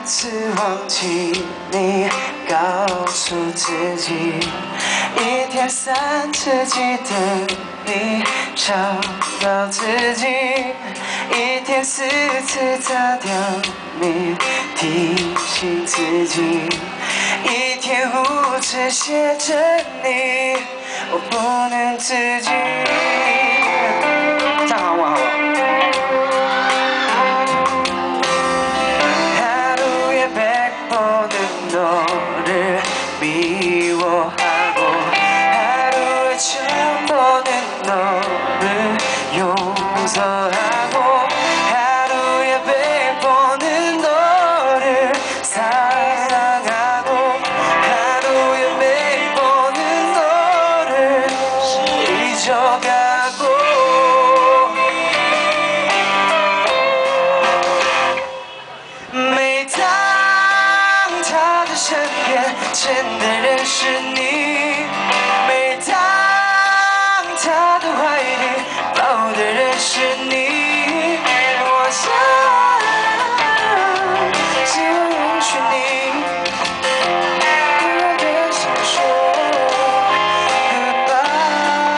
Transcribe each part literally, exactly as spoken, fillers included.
次忘记你，告诉自己，一天三次记得你，找到自己，一天四次擦掉你，提醒自己，一天五次写着你，我不能自己。这样好不好？ 너를 미워하고 하루에 천 번은 너를 용서하고 하루에 백 번은 너를 사랑하고 하루에 백 번은 너를 잊어가고每当 他的身边，牵的人是你；每当他的怀里，抱的人是你。我想，只允许你对我的心说 goodbye。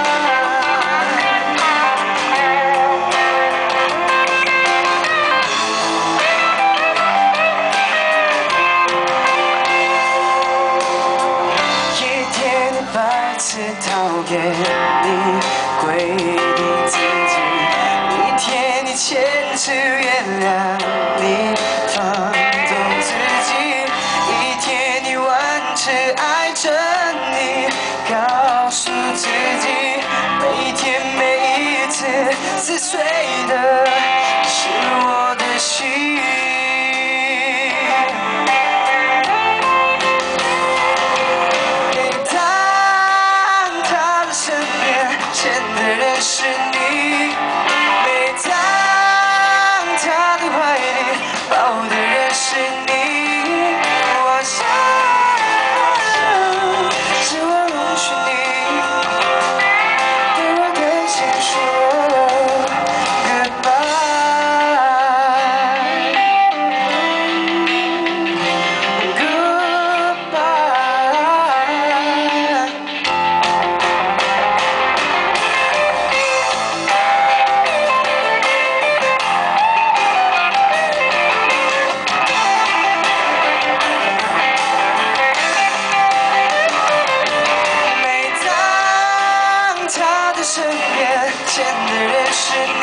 百次讨厌你，规定自己，一天一千次原谅你，放纵自己，一天一万次爱着你，告诉自己，每天每一次撕碎的是我的心。 牵的人是你，每当他的怀里，抱的人是你。我想，只我允许你对我的心说 goodbye。 身边牵的人是你。